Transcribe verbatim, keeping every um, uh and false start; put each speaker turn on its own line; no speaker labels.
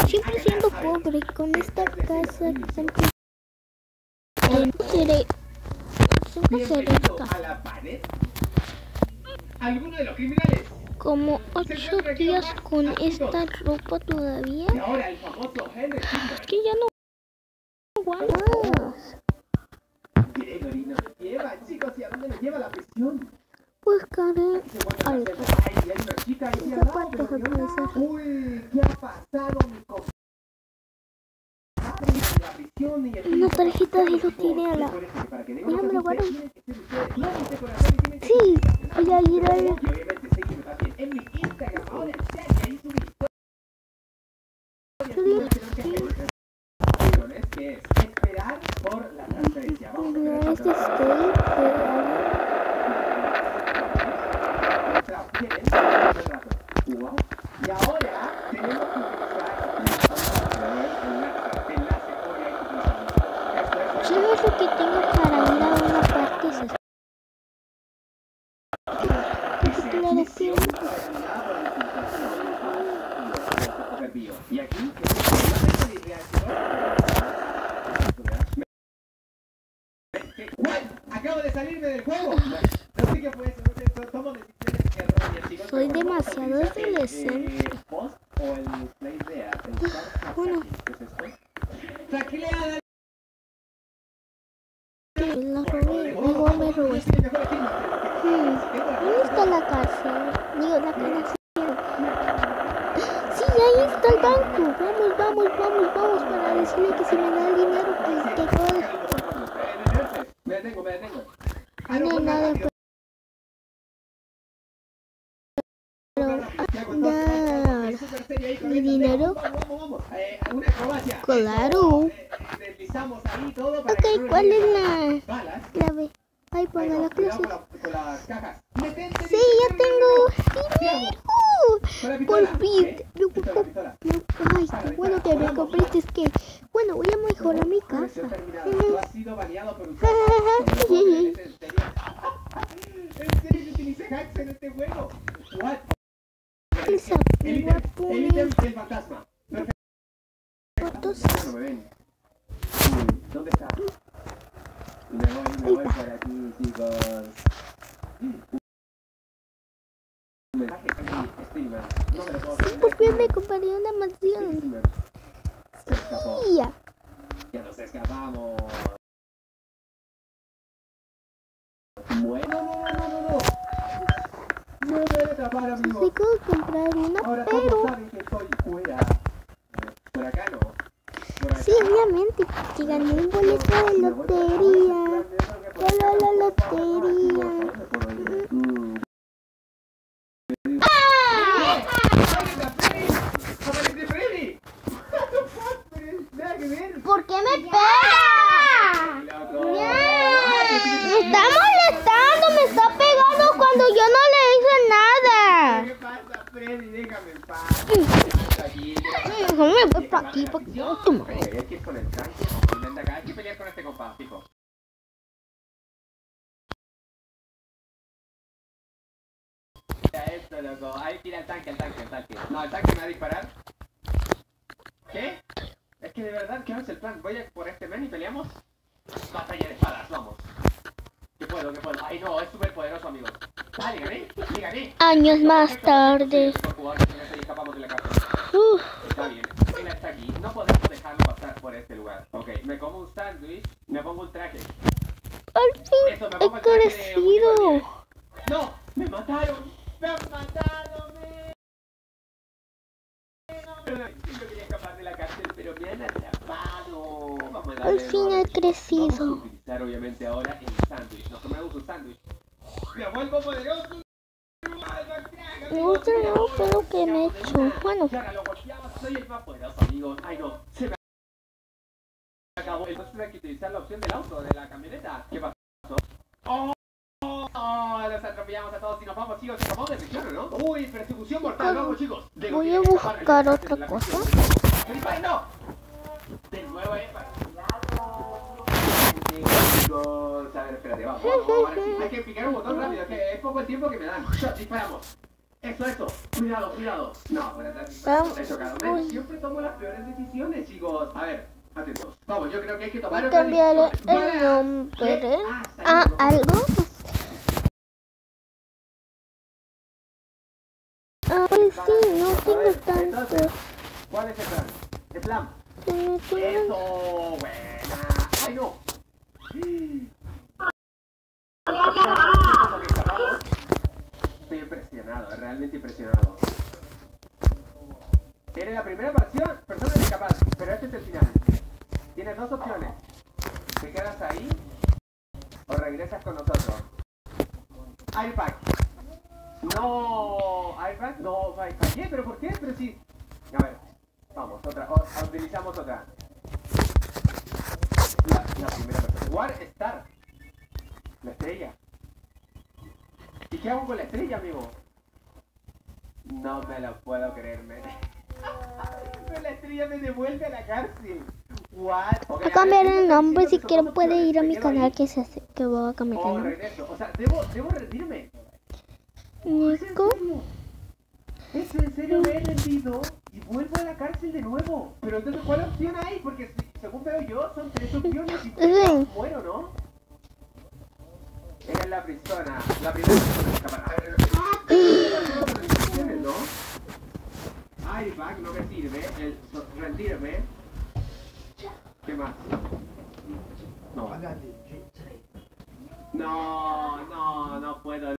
siempre siendo pobre con esta casa complicada. No seré, siempre seré rica.
¿Alguno de los criminales?
Como ocho días con esta ropa todavía.
Y ahora el famoso Henry Zimmer.
Que ya no aguanto.
Gregory nos lleva, chicos, ¿y a dónde nos lleva la prisión?
Buscaré algo.
Ay, hay una chica ahí al lado,
Zapatos
pero
al
¿qué onda?
parecer.
Uy, ¿qué ha pasado, mi compadre? La prisión y el...
Una tarjeta de lo tiré a la... Mira, me lo guardo. Sí, voy a ir a ver.
Y obviamente sígueme también en mi Instagram, ahora en chat, y ahí subí historias. Que es esperar por la transferencia. Vamos a ver.
Este estoy.
Y ahora tenemos que utilizar el enlace por ahí.
¿Sabes lo que tengo para ir a una parte? Es esto. Claro que...
Y aquí acabo de salirme del juego. No sé qué fue eso, no sé, tomo decisiones erróneas, chicos.
Soy demasiado adolescente.
Post o el play de
Bueno.
¿Qué es esto? Tacleada.
La robé, luego me robó esto. Hmm, ¿dónde está la cárcel? Digo, la cárcel. Sí, ahí está el banco. Vamos, vamos, vamos, vamos para decirle que si me da el dinero, pues te jodas.
Me detengo, me detengo.
No hay nada de... ¿Mi dinero? Claro. Ok, ¿cuál es la clave? Ay, ponga la clase. Sí, ya tengo dinero. Por fin. Ay, qué bueno que me compraste. Es que, bueno, voy a mejorar mi casa.
¿En serio que utilicé hacks en este juego? ¿What?
Esa,
El
voy a
ítem, el
poner
ítem del fantasma.
fotos.
No me ven. ¿Dónde está? Me voy, me voy por aquí, chicos. Un mensaje aquí, streamer. No me lo puedo
Sí, por fin me compré una mansión.
Se escapó.
Sí, ya.
Ya nos escapamos. Bueno, no, no, no, no, no. No me debe atrapar, amigo.
Sí, puedo comprar una,
Ahora, ¿cómo
pero...
saben que estoy fuera? Por acá no. Por acá.
Sí, obviamente, que gané un boleto de lotería. La, la, la lotería. ¿Por qué me pega? Me está molestando, me está pegando cuando yo no le hice nada.
¿Qué pasa, Freddy? Déjame en paz. Déjame
Me voy por aquí, porque no tomo.
Hay que ir con el tanque. Intenta acá. Hay que pelear con este compa, fijo. Mira esto, loco. Hay que ir al tanque, al tanque, al tanque. No, el tanque me va a disparar. ¿Qué? Es que de verdad, ¿qué es el plan? Voy a por este men y peleamos. Batalla de espadas, vamos. ¿Qué puedo? ¿Qué puedo? Ay, no, es súper poderoso, amigos. Dale, gané, le gané.
Años más tarde.
Escapamos de la cárcel.
Uf.
Está bien, él está aquí. No podemos dejarlo pasar por este lugar. Ok, me como un sándwich, me pongo un traje.
Al fin
Eso, me
he
pongo el traje de
crecido.
Unicornio. ¡No! ¡Me mataron! ¡Me han matado! ¡Me! Yo quería escapar de la cárcel, pero me han atrapado. Vamos a darle
Al
de
fin
nuevo,
he
chicos.
crecido.
Vamos a utilizar obviamente ahora el sándwich. Nos comemos un sándwich. ¡Me vuelvo poderoso!
Me gusta el nuevo pelo que me he hecho. Bueno,
Soy el más poderoso, amigos. Ay, no. Se me acabó. Entonces hay que utilizar la opción del auto, de la camioneta. ¿Qué pasó? ¡Oh! ¡Oh! Los atropellamos a todos y nos vamos, chicos. Acabamos de prisión, ¿no? ¡Uy! Persecución mortal. Vamos, chicos.
voy a buscar otra cosa.
¡No! De nuevo, eh. Chicos. A ver, espérate. Vamos, vamos, vamos. Hay que picar un botón rápido. Que es poco el tiempo que me dan. Disparamos. Eso, eso. Cuidado, cuidado. No, por atrás.
Vamos.
He chocado. Men, siempre tomo las peores decisiones, chicos. A ver, atentos. Vamos, yo creo que hay que tomar
Voy a
otra
cambiar
decisión.
el nombre
Ah,
a
salió, ¿no?
algo. Ah, pues sí, no tengo tanto.
Entonces, ¿cuál es el plan? El plan.
No tengo-
Eso, buena. Ay, no. Estoy impresionado, realmente impresionado. Eres la primera persona, persona incapaz, pero este es el final. Tienes dos opciones. Te quedas ahí o regresas con nosotros. Airbag. No, airbag, no, fallé, pero ¿por qué? Pero sí. A ver, vamos, otra, o, utilizamos otra. La, la primera persona. War Star. La estrella. ¿Y qué hago con la estrella, amigo? No me lo puedo creerme. Pero la estrella me devuelve a la cárcel. What?
Voy
Okay,
a cambiar
a ver,
el nombre,
diciendo
si
que son
quieren
dos
puede
opciones.
ir a
¿Me
mi
quedo
canal
ahí?
que se hace, que voy a cambiar el
O
nombre.
regreso. O sea, debo, debo rendirme.
Nico,
¿Es en serio? Me he rendido y vuelvo a la cárcel de nuevo. Pero entonces, ¿cuál opción hay? Porque si- según veo yo, son tres opciones y
Sí.
muero, ¿no? Eres la persona, la primera persona en escapar. A ver, las instrucciones, ¿no? Airbag no me sirve, el so- rendirme. ¿Qué más? No. No, no, no puedo.